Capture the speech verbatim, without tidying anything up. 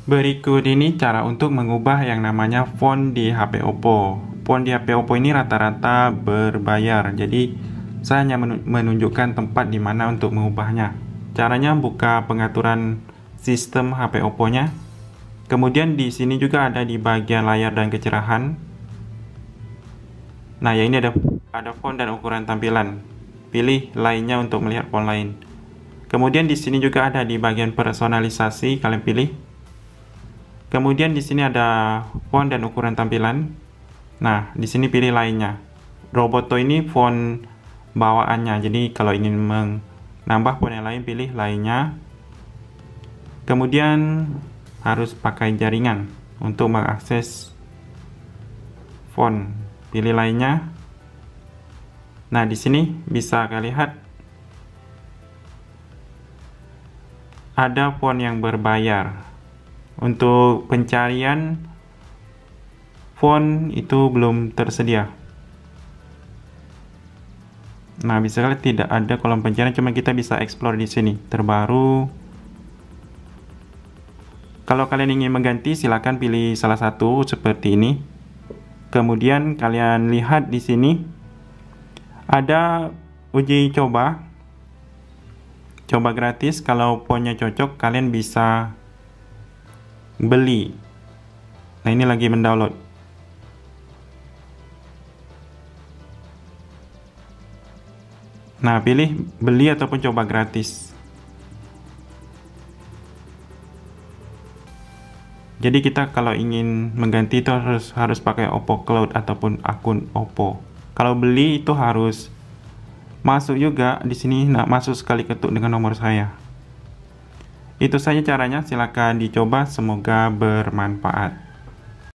Berikut ini cara untuk mengubah yang namanya font di H P Oppo. Font di H P Oppo ini rata-rata berbayar, jadi saya hanya menunjukkan tempat di mana untuk mengubahnya. Caranya buka pengaturan sistem H P Oppo-nya. Kemudian di sini juga ada di bagian layar dan kecerahan. Nah, ya ini ada ada font dan ukuran tampilan. Pilih lainnya untuk melihat font lain. Kemudian di sini juga ada di bagian personalisasi, kalian pilih. Kemudian di sini ada font dan ukuran tampilan. Nah, di sini pilih lainnya. Roboto ini font bawaannya. Jadi kalau ingin menambah font yang lain, pilih lainnya. Kemudian harus pakai jaringan untuk mengakses font. Pilih lainnya. Nah, di sini bisa kalian lihat ada font yang berbayar. Untuk pencarian font itu belum tersedia. Nah, bisa kalian tidak ada kolom pencarian, cuma kita bisa explore di sini. Terbaru. Kalau kalian ingin mengganti, silakan pilih salah satu seperti ini. Kemudian kalian lihat di sini ada uji coba. Coba gratis. Kalau fontnya cocok, kalian bisa beli. Nah, ini lagi mendownload. Nah, pilih beli ataupun coba gratis. Jadi kita kalau ingin mengganti itu harus harus pakai Oppo Cloud ataupun akun Oppo. Kalau beli itu harus masuk juga di sini. Nah, masuk sekali ketuk dengan nomor saya. Itu saja caranya, silakan dicoba, semoga bermanfaat.